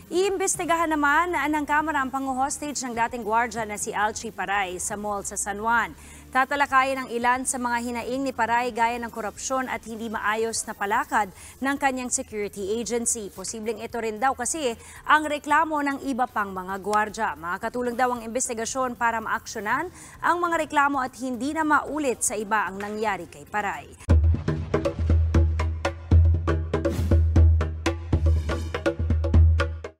Iimbestigahan naman ng Kamara ang pangu-hostage ng dating gwardya na si Alchi Paray sa mall sa San Juan. Tatalakayin ang ilan sa mga hinaing ni Paray gaya ng korupsyon at hindi maayos na palakad ng kanyang security agency. Posibleng ito rin daw kasi ang reklamo ng iba pang mga gwardya. Makakatulong daw ang investigasyon para maaksyonan ang mga reklamo at hindi na maulit sa iba ang nangyari kay Paray.